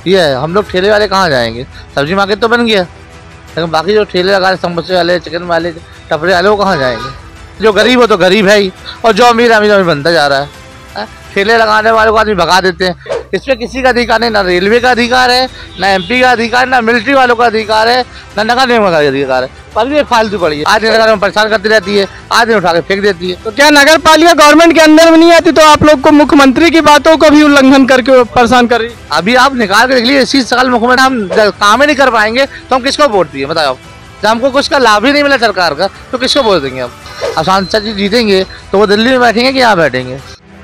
ये है, हम लोग ठेले वाले कहाँ जाएंगे? सब्जी मार्केट तो बन गया, लेकिन बाकी जो ठेले लगा रहे, समोसे वाले, चिकन वाले, टपरे वाले, वो कहाँ जाएंगे? जो गरीब हो तो गरीब है ही, और जो अमीर अमीर बनता जा रहा है। ठेले लगाने वाले को आदमी भगा देते हैं। इसमें किसी का अधिकार नहीं, ना रेलवे का अधिकार है, ना एमपी का अधिकार, ना मिलिट्री वालों का अधिकार है, ना नगर निगम का अधिकार है। पर ये फालतू पड़ी है, आज नगर निगम परेशान करती रहती है, आज दिन उठा के फेंक देती है। तो क्या नगर पालिका गवर्नमेंट के अंदर में नहीं आती तो आप लोग को मुख्यमंत्री की बातों को भी उल्लंघन करके परेशान कर रही है? अभी आप निकाल के देख लीजिए, इसी साल मुख्यमंत्री हम काम ही नहीं कर पाएंगे तो हम किसको वोट दिए बताओ? जब हमको कुछ का लाभ ही नहीं मिला सरकार का तो किसको वोट देंगे हम? अब सांसद जी जीतेंगे तो वो दिल्ली में बैठेंगे कि यहाँ बैठेंगे?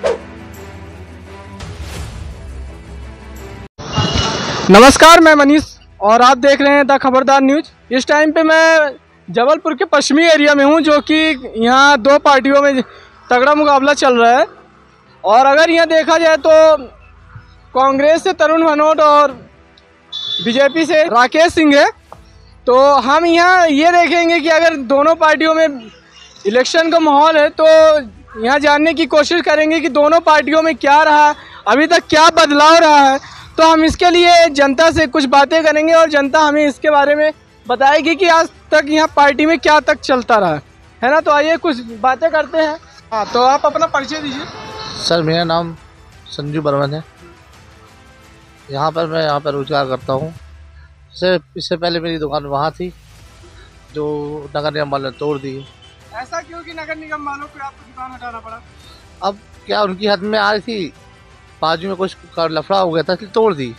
नमस्कार, मैं मनीष और आप देख रहे हैं द खबरदार न्यूज। इस टाइम पे मैं जबलपुर के पश्चिमी एरिया में हूं, जो कि यहाँ दो पार्टियों में तगड़ा मुकाबला चल रहा है। और अगर यहाँ देखा जाए तो कांग्रेस से तरुण भनोट और बीजेपी से राकेश सिंह है। तो हम यहाँ ये देखेंगे कि अगर दोनों पार्टियों में इलेक्शन का माहौल है तो यहाँ जानने की कोशिश करेंगे कि दोनों पार्टियों में क्या रहा, अभी तक क्या बदलाव रहा है। तो हम इसके लिए जनता से कुछ बातें करेंगे और जनता हमें इसके बारे में बताएगी कि आज तक यहाँ पार्टी में क्या तक चलता रहा है ना। तो आइए कुछ बातें करते हैं। हाँ, तो आप अपना परिचय दीजिए। सर, मेरा नाम संजू बर्मन है। यहाँ पर रोजगार करता हूँ। इससे पहले मेरी दुकान वहाँ थी जो नगर निगम वालों ने तोड़ दी। ऐसा क्यों कि नगर निगम वालों को आपको दुकान हटाना पड़ा? अब क्या उनकी हद में आ रही थी, बाजू में कुछ लफड़ा हो गया था इसलिए तोड़ दी।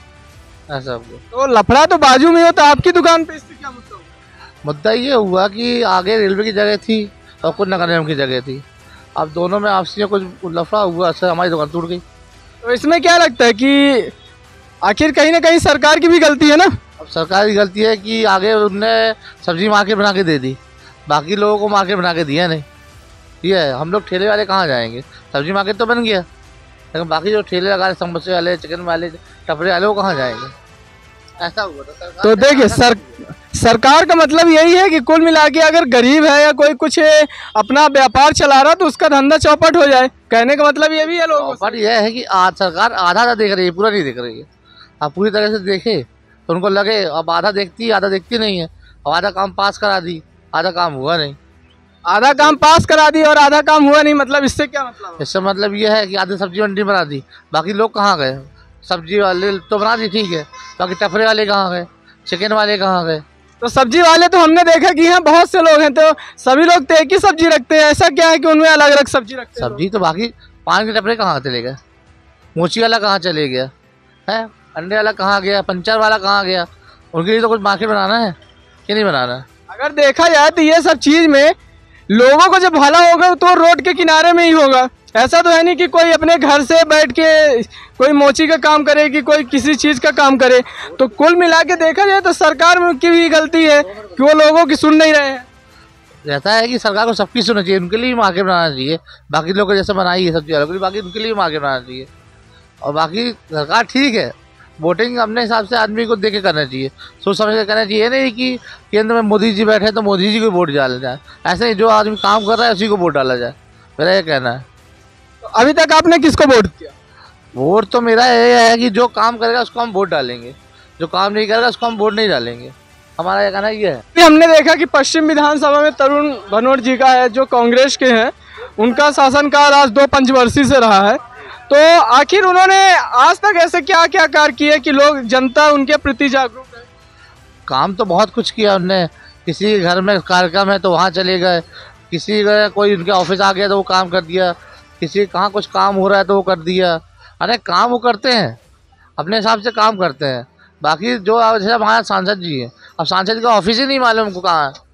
ऐसा हो गया। तो लफड़ा तो बाजू में हो तो आपकी दुकान पे इससे क्या मुद्दा हुआ? मुद्दा ये हुआ कि आगे रेलवे की जगह थी और कुछ नगर निगम की जगह थी। अब दोनों में आपसी में कुछ लफड़ा हुआ, सर हमारी दुकान टूट गई। तो इसमें क्या लगता है कि आखिर कहीं ना कहीं सरकार की भी गलती है ना? अब सरकार की गलती है कि आगे उनने सब्जी मार्केट बना के दे दी, बाकी लोगों को मार्केट बना के दिया नहीं। ये है, हम लोग ठेले वाले कहाँ जाएंगे? सब्जी मार्केट तो बन गया, लेकिन बाकी जो ठेले लगा रहे, समोसे वाले, चिकन वाले, टपरे वाले, वो कहाँ जाएंगे? ऐसा हुआ था। तो देखिए सरकार का मतलब यही है कि कुल मिला के अगर गरीब है या कोई कुछ अपना व्यापार चला रहा तो उसका धंधा चौपट हो जाए। कहने का मतलब ये भी है लोगों पर यह है कि आज सरकार आधा देख रही है, पूरा नहीं देख रही है। अब पूरी तरह से देखे तो उनको लगे अब आधा देखती है, आधा देखती नहीं है। अब आधा काम पास करा दी, आधा काम हुआ नहीं। आधा काम पास करा दी और आधा काम हुआ नहीं, मतलब इससे क्या मतलब? इससे मतलब ये है कि आधे सब्जी मंडी बना दी, बाकी लोग कहाँ गए? सब्जी वाले तो बना दी, ठीक है, बाकी टपरे वाले कहाँ गए? चिकन वाले कहाँ गए? तो सब्जी वाले तो हमने देखा कि यहाँ बहुत से लोग हैं, तो सभी लोग तो एक ही सब्जी रखते हैं। ऐसा क्या है कि उनमें अलग अलग सब्जी रखते हैं? सब्जी तो बाकी पान के टपरे कहाँ चले गए? मोची वाला कहाँ चले गया है? अंडे वाला कहाँ गया? पंचर वाला कहाँ गया? उनके लिए तो कुछ मार्केट बनाना है कि नहीं बनाना? अगर देखा जाए तो ये सब चीज में लोगों को जब भला होगा तो रोड के किनारे में ही होगा। ऐसा तो है नहीं कि कोई अपने घर से बैठ के कोई मोची का काम करे कि कोई किसी चीज का काम करे। तो कुल मिला के देखा जाए तो सरकार की भी गलती है कि वो लोगों की सुन नहीं रहे हैं। रहता है कि सरकार को सबकी सुनना चाहिए, उनके लिए मार्केट बनाना चाहिए। बाकी लोग जैसे बनाई है सब्जी वालों के लिए, बाकी उनके लिए मार्केट बनाना चाहिए। और बाकी सरकार ठीक है, वोटिंग अपने हिसाब से आदमी को देके करना चाहिए, सोच समझ के करना चाहिए। नहीं कि केंद्र में मोदी जी बैठे तो मोदी जी को वोट डाला जाए। ऐसे ही जो आदमी काम कर रहा है उसी को वोट डाला जाए, मेरा ये कहना है। तो अभी तक आपने किसको वोट किया? वोट तो मेरा ये है कि जो काम करेगा उसको हम वोट डालेंगे, जो काम नहीं करेगा उसको हम वोट नहीं डालेंगे। हमारा ये कहना ये है। हमने देखा कि पश्चिम विधानसभा में तरुण भनोट जी का है, जो कांग्रेस के हैं, उनका शासनकाल आज 2 पंचवर्षीय से रहा है। तो आखिर उन्होंने आज तक ऐसे क्या क्या कार्य किए कि लोग जनता उनके प्रति जागरूक है? काम तो बहुत कुछ किया उनने। किसी के घर में कार्यक्रम है तो वहाँ चले गए, किसी का कोई उनके ऑफिस आ गया तो वो काम कर दिया, किसी कहाँ कुछ काम हो रहा है तो वो कर दिया। अरे काम वो करते हैं, अपने हिसाब से काम करते हैं। बाकी जो जैसे हमारा सांसद जी है, अब सांसद का ऑफिस ही नहीं मालूम हमको कहाँ है,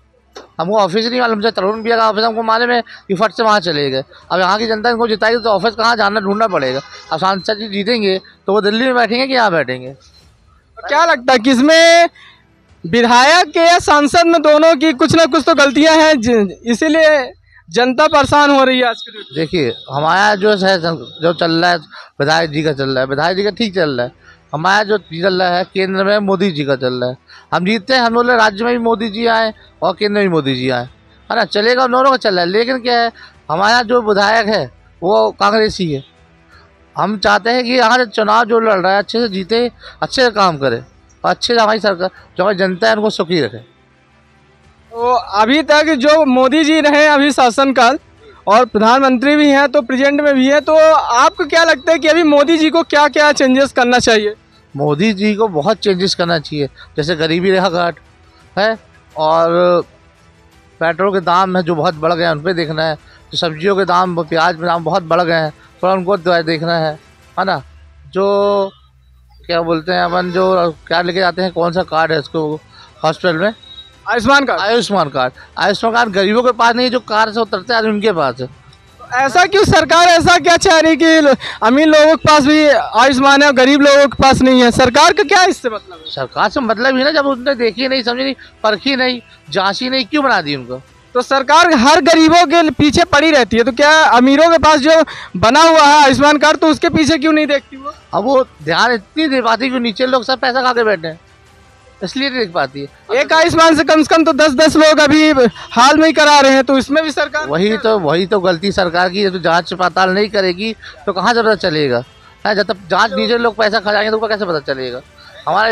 हमको ऑफिस ही नहीं मालूम। जैसे तरुण भैया का ऑफिस हमको मालूम है कि फट से वहाँ चले गए। अब यहाँ की जनता इनको जिताएगी तो ऑफिस कहाँ जाना ढूंढना पड़ेगा। अब सांसद जी जीतेंगे तो वो दिल्ली में बैठेंगे कि यहाँ बैठेंगे? तो क्या लगता है कि इसमें विधायक के या सांसद में दोनों की कुछ ना कुछ तो गलतियां हैं, इसीलिए जनता परेशान हो रही है आज के दिन? देखिए, हमारा जो है जो चल रहा है विधायक जी का चल रहा है, विधायक जी का ठीक चल रहा है। हमारा जो चल रहा है केंद्र में मोदी जी का चल रहा है। हम जीतते हैं, हम लोग राज्य में भी मोदी जी आए और केंद्र में भी मोदी जी आए, है ना, चलेगा, दोनों का चल रहा है। लेकिन क्या है, हमारा जो विधायक है वो कांग्रेसी है। हम चाहते हैं कि यहाँ से चुनाव जो लड़ रहा है अच्छे से जीते, अच्छे से काम करे और अच्छे से हमारी सरकार जो हमारी जनता है उनको सुखी रखे। तो अभी तक जो मोदी जी रहे अभी शासनकाल और प्रधानमंत्री भी हैं तो प्रेजेंट में भी है, तो आपको क्या लगता है कि अभी मोदी जी को क्या क्या चेंजेस करना चाहिए? मोदी जी को बहुत चेंजेस करना चाहिए, जैसे गरीबी रेखा घाट है और पेट्रोल के दाम है जो बहुत बढ़ गए हैं उन पर देखना है, जो सब्जियों के दाम, प्याज के दाम बहुत बढ़ गए हैं थोड़ा उनको देखना है ना। जो क्या बोलते हैं अपन, जो क्या लेके जाते हैं, कौन सा कार्ड है उसको हॉस्पिटल में, Ayushman card. Ayushman card. Ayushman card गरीबों के पास नहीं, जो कार से उतरते हैं उनके पास है। ऐसा क्यों, सरकार ऐसा क्या चाह रही कि अमीर लोगों के पास भी आयुष्मान है और गरीब लोगों के पास नहीं है? सरकार का क्या इससे मतलब है? सरकार से मतलब ही ना, जब उसने देखी नहीं, समझी नहीं, परखी नहीं, जांची नहीं, क्यों बना दी उनको? तो सरकार हर गरीबों के पीछे पड़ी रहती है, तो क्या अमीरों के पास जो बना हुआ है आयुष्मान कार्ड तो उसके पीछे क्यों नहीं देखती वो? अब वो ध्यान इतनी दे पाती कि नीचे लोग सब पैसा खा के बैठे हैं, इसलिए नहीं देख पाती है। एक आयुष्मान से कम तो 10-10 लोग अभी हाल में ही करा रहे हैं, तो इसमें भी सरकार वही तो गलती सरकार की है। तो जांच पड़ताल नहीं करेगी तो कहाँ से पता चलेगा? है, जब तक जांच नीचे लोग पैसा खा जाएंगे तो उनको कैसे पता चलेगा? हमारा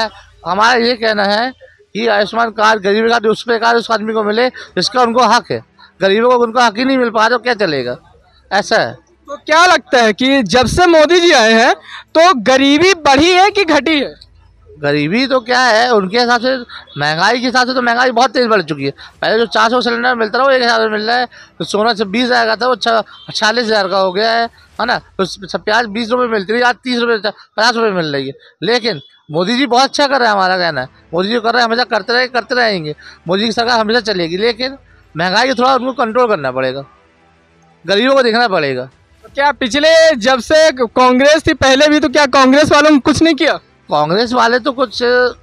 ये कहना है कि आयुष्मान कार्ड, गरीबी कार्ड उस प्रकार उस आदमी को मिले जिसका उनको हक है। गरीबों को उनको हक ही नहीं मिल पा रहा तो क्या चलेगा? ऐसा है। तो क्या लगता है कि जब से मोदी जी आए हैं तो गरीबी बढ़ी है कि घटी है? गरीबी तो क्या है, उनके हिसाब से महंगाई के हिसाब से तो महंगाई बहुत तेज बढ़ चुकी है। पहले जो 400 सिलेंडर मिलता रहा वो 1,000 में मिल रहा है, तो सोना से 20,000 का था वो 46,000 का हो गया है ना। तो प्याज 20 रुपये मिलती रही, आज 30 रुपये 50 रुपये मिल रही है। लेकिन मोदी जी बहुत अच्छा कर रहे हैं, हमारा कहना है। मोदी जी कर रहे हैं, हमेशा करते रहेंगे। मोदी की सरकार हमेशा चलेगी, लेकिन महंगाई को थोड़ा उनको कंट्रोल करना पड़ेगा, गरीबों को देखना पड़ेगा। तो क्या पिछले जब से कांग्रेस थी पहले भी, तो क्या कांग्रेस वालों ने कुछ नहीं किया? कांग्रेस वाले तो कुछ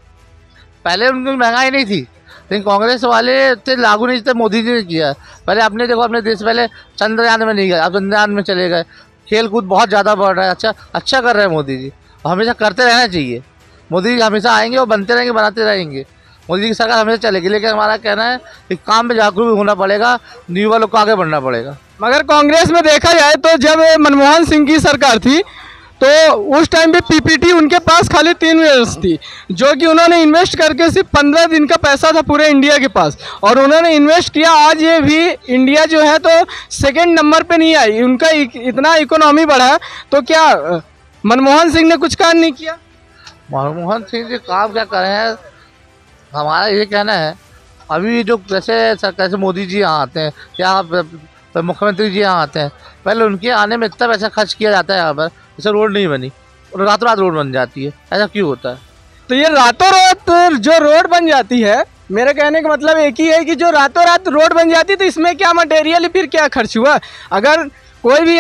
पहले उनकी महंगाई नहीं थी, लेकिन कांग्रेस वाले थे लागू नहीं थे, मोदी जी ने किया। पहले अपने देखो, अपने देश पहले चंद्रयान में नहीं गए, अब चंद्रयान में चले गए। खेल कूद बहुत ज़्यादा बढ़ रहा है, अच्छा कर रहे हैं मोदी जी, हमेशा करते रहना चाहिए। मोदी जी हमेशा आएंगे और बनते रहेंगे, बनाते रहेंगे। मोदी जी की सरकार हमेशा चलेगी, लेकिन हमारा कहना है कि काम में जागरूक होना पड़ेगा, युवा लोग को आगे बढ़ना पड़ेगा। मगर कांग्रेस में देखा जाए तो जब मनमोहन सिंह की सरकार थी तो उस टाइम पे पीपीटी उनके पास खाली 3 ईयर्स थी, जो कि उन्होंने इन्वेस्ट करके सिर्फ 15 दिन का पैसा था पूरे इंडिया के पास, और उन्होंने इन्वेस्ट किया। आज ये भी इंडिया जो है तो सेकंड नंबर पे नहीं आई, उनका इतना इकोनॉमी बढ़ा। तो क्या मनमोहन सिंह ने कुछ काम नहीं किया? मनमोहन सिंह जी काम क्या कर रहे हैं, हमारा ये कहना है। अभी जो जैसे मोदी जी यहाँ आते हैं या मुख्यमंत्री जी यहाँ आते हैं, पहले उनके आने में इतना पैसा खर्च किया जाता है यहाँ पर, जैसे रोड नहीं बनी और रातों रात रोड बन जाती है। ऐसा क्यों होता है? तो ये रातों रात जो रोड बन जाती है, मेरे कहने का मतलब एक ही है कि जो रातों रात रोड बन जाती है तो इसमें क्या मटेरियल फिर क्या खर्च हुआ? अगर कोई भी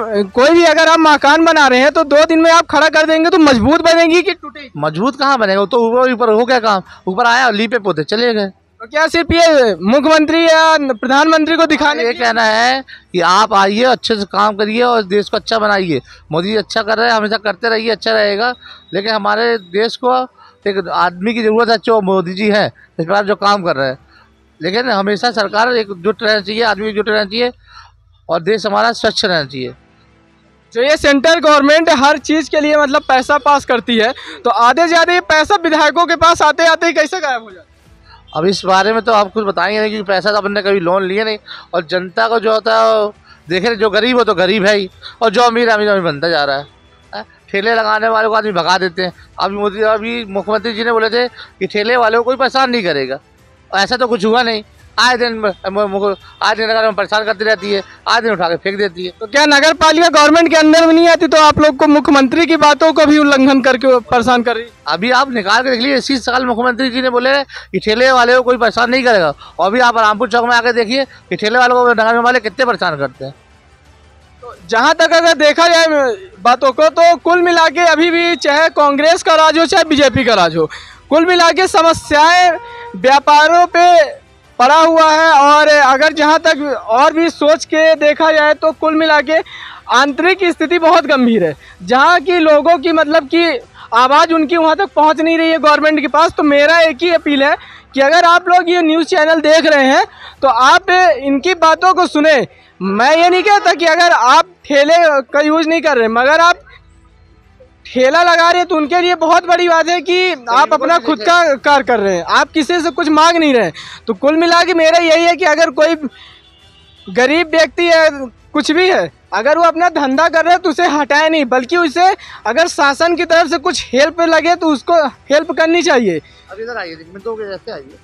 अगर आप मकान बना रहे हैं तो 2 दिन में आप खड़ा कर देंगे तो मजबूत बनेगी कि टूटेगी? मजबूत कहाँ बनेगा, तो ऊपर हो गया काम, ऊपर आया लीपे पोते चले गए। तो क्या सिर्फ ये मुख्यमंत्री या प्रधानमंत्री को दिखाने ये कहना है कि आप आइए, अच्छे से काम करिए और देश को अच्छा बनाइए। मोदी जी अच्छा कर रहे हैं, हमेशा करते रहिए, अच्छा रहेगा। लेकिन हमारे देश को एक आदमी की ज़रूरत है, जो मोदी जी हैं इस बार जो काम कर रहे हैं। लेकिन हमेशा सरकार एकजुट रहना चाहिए, आदमी एकजुट रहना चाहिए और देश हमारा स्वच्छ रहना चाहिए। जो ये सेंट्रल गवर्नमेंट हर चीज़ के लिए मतलब पैसा पास करती है, तो आधे ज़्यादा ये पैसा विधायकों के पास आते आते ही कैसे गायब हो जाता है? अब इस बारे में तो आप कुछ बताएंगे नहीं, क्योंकि पैसा तो अपन ने कभी लोन लिए नहीं, और जनता को जो होता है देखे, जो गरीब हो तो गरीब है ही, और जो अमीर अमीर बनता जा रहा है। ठेले लगाने वाले को आदमी भगा देते हैं। अभी मुख्यमंत्री जी ने बोले थे कि ठेले वाले को कोई परेशान नहीं करेगा, ऐसा तो कुछ हुआ नहीं। आए दिन नगर परेशान करती रहती है, आए दिन उठा के फेंक देती है। तो क्या नगर पालिका गवर्नमेंट के अंदर में नहीं आती तो आप लोग को मुख्यमंत्री की बातों को भी उल्लंघन करके परेशान कर रही? अभी आप निकाल के देख लीजिए, इसी साल मुख्यमंत्री जी ने बोले कि ठेले वाले को कोई परेशान नहीं करेगा, और अभी आप रामपुर चौक में आकर देखिए कि ठेले वालों को नगर वाले कितने परेशान करते हैं। तो जहाँ तक अगर देखा जाए बातों को, तो कुल मिला के अभी भी चाहे कांग्रेस का राज हो चाहे बीजेपी का राज हो, कुल मिला के समस्याएं व्यापारों पे पड़ा हुआ है। और अगर जहाँ तक और भी सोच के देखा जाए तो कुल मिला के आंतरिक स्थिति बहुत गंभीर है, जहाँ की लोगों की मतलब कि आवाज़ उनकी वहाँ तक पहुँच नहीं रही है गवर्नमेंट के पास। तो मेरा एक ही अपील है कि अगर आप लोग ये न्यूज़ चैनल देख रहे हैं तो आप इनकी बातों को सुने, मैं ये नहीं कहता कि अगर आप ठेले का यूज नहीं कर रहे, मगर आप ठेला लगा रहे हैं तो उनके लिए बहुत बड़ी बात है कि आप अपना खुद का कार्य कर रहे हैं, आप किसी से कुछ मांग नहीं रहे। तो कुल मिला के मेरा यही है कि अगर कोई गरीब व्यक्ति है, कुछ भी है, अगर वो अपना धंधा कर रहे हैं तो उसे हटाए नहीं, बल्कि उसे अगर शासन की तरफ से कुछ हेल्प लगे तो उसको हेल्प करनी चाहिए। अब इधर आइए, मिनटों के जैसे आइए।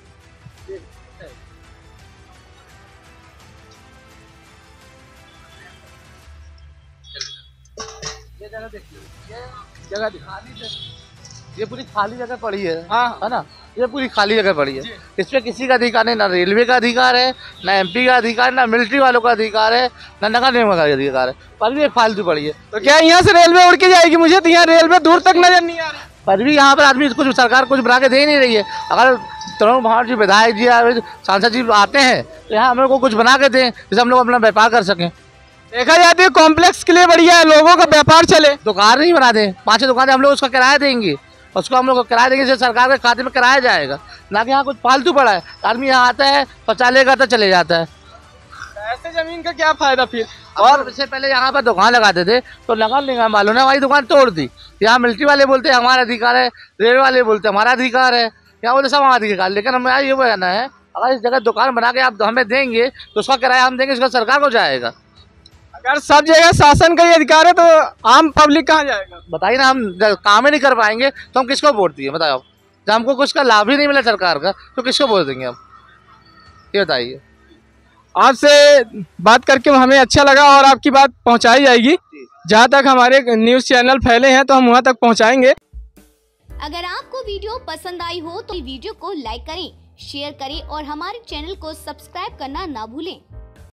ये जगह देखिए, ये जगह खाली, ये पूरी खाली जगह पड़ी है। हाँ है ना, ये पूरी खाली जगह पड़ी है। इस पे किसी का अधिकार नहीं, ना रेलवे का अधिकार है, ना एमपी का अधिकार, ना मिलिट्री वालों का अधिकार है, ना नगर निगम का अधिकार है, पर भी एक फालतू पड़ी है। तो क्या यहाँ से रेलवे उड़ के जाएगी? मुझे तो यहाँ रेलवे दूर तक नजर नहीं आ रही। पर भी यहाँ पर आदमी कुछ, सरकार कुछ बना के दे ही नहीं रही है। अगर तरुण भाट जी, विधायक जी, सांसद जी आते हैं तो यहाँ हम लोग को कुछ बना के दें जिससे हम लोग अपना व्यापार कर सकें। देखा जाती है कॉम्प्लेक्स के लिए बढ़िया है, लोगों का व्यापार चले। दुकान नहीं बना दें, 5-6 दुकानें हम लोग उसका किराया देंगे, उसको हम लोग किराया देंगे, जिससे सरकार के खाते में किराया जाएगा, ना कि यहाँ कुछ फालतू पड़ा है। आदमी यहाँ आता है, पचा लेगा तो चले जाता है। ऐसे जमीन का क्या फायदा फिर? और इससे पहले यहाँ पर दुकान लगाते थे तो नगर निगम वालों ने वही दुकान तोड़ दी। यहाँ मिलिट्री वाले बोलते हैं हमारा अधिकार है, रेलवे वाले बोलते हैं हमारा अधिकार है, यहाँ बोलते सब हमारा अधिकार। लेकिन हमें ये कहना है, अगर इस जगह दुकान बना के आप हमें देंगे तो उसका किराया हम देंगे, उसका सरकार को जाएगा। अगर सब जगह शासन का ही अधिकार है तो आम पब्लिक कहाँ जाएगा? बताइए ना, हम काम ही नहीं कर पाएंगे तो हम किसको वोट दिए? बताओ, जब हमको कुछ का लाभ ही नहीं मिला सरकार का तो किसको वोट देंगे हम? ये बताइए। आपसे बात करके हमें अच्छा लगा और आपकी बात पहुंचाई जाएगी। जहां तक हमारे न्यूज़ चैनल फैले हैं तो हम वहां तक पहुंचाएंगे। अगर आपको वीडियो पसंद आई हो तो वीडियो को लाइक करें, शेयर करें और हमारे चैनल को सब्सक्राइब करना ना भूलें।